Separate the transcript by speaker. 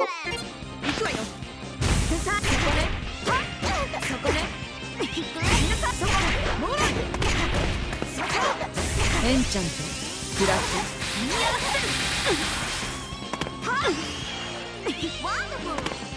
Speaker 1: 行くわよ。さあ、そこね。そこね。そこもらそこ。エンチャントプラス。ワンダフル。